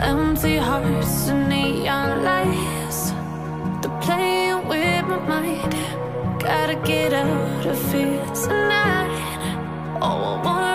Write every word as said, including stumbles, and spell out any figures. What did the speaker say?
Empty hearts and neon lights, they're playing with my mind. Gotta get out of here tonight. Oh, I wanna